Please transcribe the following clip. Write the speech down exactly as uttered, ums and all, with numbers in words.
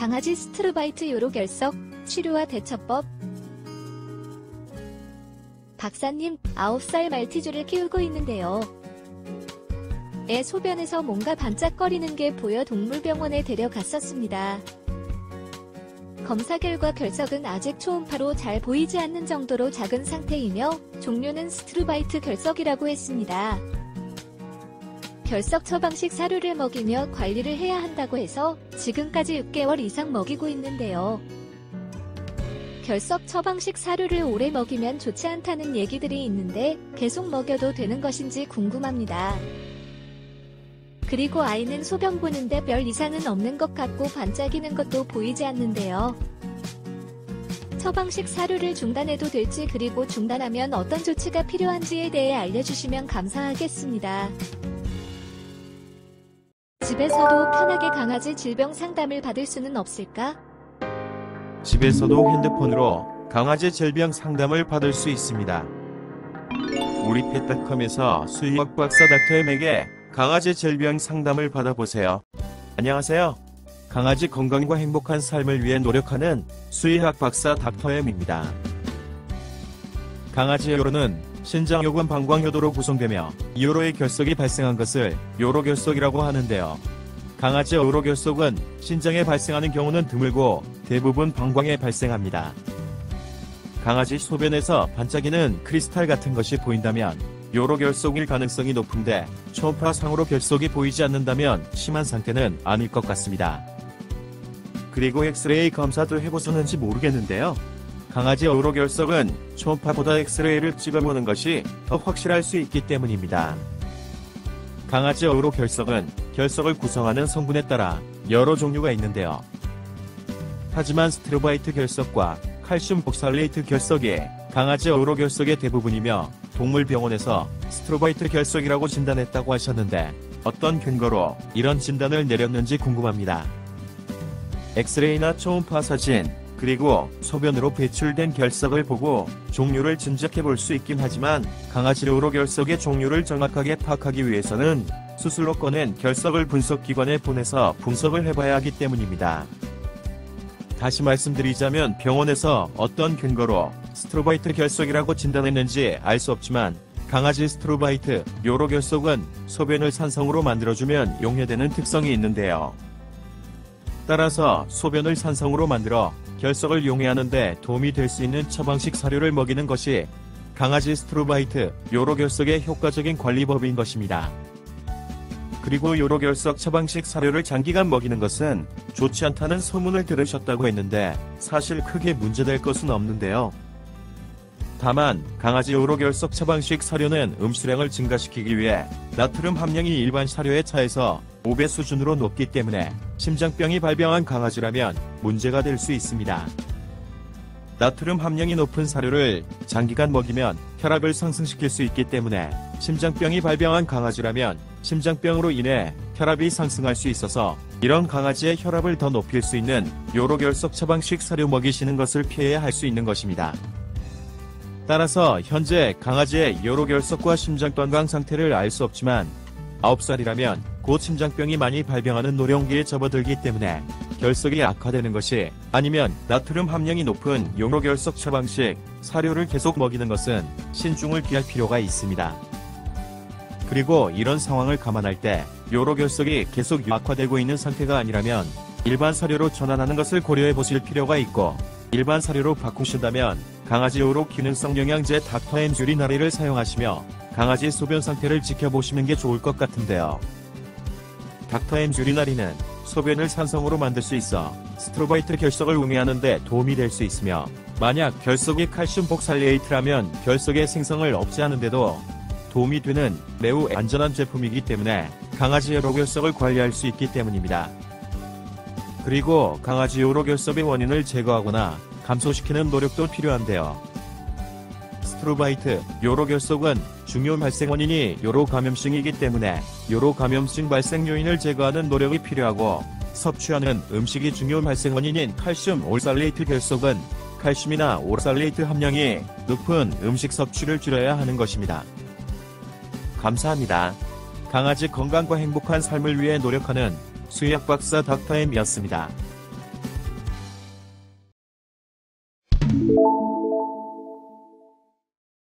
강아지 스트로바이트 요로결석, 치료와 대처법. 박사님, 아홉 살 말티즈를 키우고 있는데요. 애 소변에서 뭔가 반짝거리는 게 보여 동물병원에 데려갔었습니다. 검사 결과 결석은 아직 초음파로 잘 보이지 않는 정도로 작은 상태이며 종류는 스트로바이트 결석이라고 했습니다. 결석 처방식 사료를 먹이며 관리를 해야 한다고 해서 지금까지 육 개월 이상 먹이고 있는데요. 결석 처방식 사료를 오래 먹이면 좋지 않다는 얘기들이 있는데 계속 먹여도 되는 것인지 궁금합니다. 그리고 아이는 소변 보는데 별 이상은 없는 것 같고 반짝이는 것도 보이지 않는데요. 처방식 사료를 중단해도 될지 그리고 중단하면 어떤 조치가 필요한지에 대해 알려주시면 감사하겠습니다. 집에서도 편하게 강아지 질병 상담을 받을 수는 없을까? 집에서도 핸드폰으로 강아지 질병 상담을 받을 수 있습니다. 우리 펫닷컴에서 수의학 박사 닥터엠에게 강아지 질병 상담을 받아보세요. 안녕하세요. 강아지 건강과 행복한 삶을 위해 노력하는 수의학 박사 닥터엠입니다. 강아지 요로는 신장요관 방광요도로 구성되며 요로의 결석이 발생한 것을 요로결석이라고 하는데요. 강아지 요로결석은 신장에 발생하는 경우는 드물고 대부분 방광에 발생합니다. 강아지 소변에서 반짝이는 크리스탈 같은 것이 보인다면 요로결석일 가능성이 높은데 초음파상으로 결석이 보이지 않는다면 심한 상태는 아닐 것 같습니다. 그리고 엑스레이 검사도 해보셨는지 모르겠는데요. 강아지 요로결석은 초음파보다 엑스레이를 찍어보는 것이 더 확실할 수 있기 때문입니다. 강아지 요로결석은 결석을 구성하는 성분에 따라 여러 종류가 있는데요. 하지만 스트로바이트 결석과 칼슘 복살레이트 결석이 강아지 요로결석의 대부분이며 동물병원에서 스트로바이트 결석이라고 진단했다고 하셨는데 어떤 근거로 이런 진단을 내렸는지 궁금합니다. 엑스레이나 초음파 사진, 그리고 소변으로 배출된 결석을 보고 종류를 짐작해 볼 수 있긴 하지만 강아지 요로결석의 종류를 정확하게 파악하기 위해서는 수술로 꺼낸 결석을 분석기관에 보내서 분석을 해봐야 하기 때문입니다. 다시 말씀드리자면 병원에서 어떤 근거로 스트로바이트 결석이라고 진단했는지 알 수 없지만 강아지 스트로바이트 요로결석은 소변을 산성으로 만들어주면 용해되는 특성이 있는데요. 따라서 소변을 산성으로 만들어 결석을 용해하는 데 도움이 될 수 있는 처방식 사료를 먹이는 것이 강아지 스트로바이트 요로결석의 효과적인 관리법인 것입니다. 그리고 요로결석 처방식 사료를 장기간 먹이는 것은 좋지 않다는 소문을 들으셨다고 했는데 사실 크게 문제될 것은 없는데요. 다만 강아지 요로결석 처방식 사료는 음수량을 증가시키기 위해 나트륨 함량이 일반 사료에 차해서 오 배 수준으로 높기 때문에 심장병이 발병한 강아지라면 문제가 될 수 있습니다. 나트륨 함량이 높은 사료를 장기간 먹이면 혈압을 상승시킬 수 있기 때문에 심장병이 발병한 강아지라면 심장병으로 인해 혈압이 상승할 수 있어서 이런 강아지의 혈압을 더 높일 수 있는 요로결석 처방식 사료 먹이시는 것을 피해야 할 수 있는 것입니다. 따라서 현재 강아지의 요로결석과 심장 건강 상태를 알 수 없지만 아홉 살이라면 곧 심장병이 많이 발병하는 노령기에 접어들기 때문에 결석이 악화되는 것이 아니면 나트륨 함량이 높은 요로결석 처방식 사료를 계속 먹이는 것은 신중을 기할 필요가 있습니다. 그리고 이런 상황을 감안할 때 요로결석이 계속 악화되고 있는 상태가 아니라면 일반 사료로 전환하는 것을 고려해 보실 필요가 있고 일반 사료로 바꾸신다면 강아지 요로 기능성 영양제 닥터엠 유리나리를 사용하시며 강아지 소변 상태를 지켜보시는 게 좋을 것 같은데요. 닥터엠 유리나리는 소변을 산성으로 만들 수 있어 스트로바이트 결석을 용해하는 데 도움이 될 수 있으며 만약 결석이 칼슘 복살레이트라면 결석의 생성을 억제하는 데도 도움이 되는 매우 안전한 제품이기 때문에 강아지 요로결석을 관리할 수 있기 때문입니다. 그리고 강아지 요로결석의 원인을 제거하거나 감소시키는 노력도 필요한데요. 스트로바이트 요로결석은 중요 발생 원인이 요로 감염증이기 때문에 요로 감염증 발생 요인을 제거하는 노력이 필요하고 섭취하는 음식이 중요 발생 원인인 칼슘 올살레이트 결석은 칼슘이나 올살레이트 함량이 높은 음식 섭취를 줄여야 하는 것입니다. 감사합니다. 강아지 건강과 행복한 삶을 위해 노력하는 수의학 박사 닥터엠이었습니다.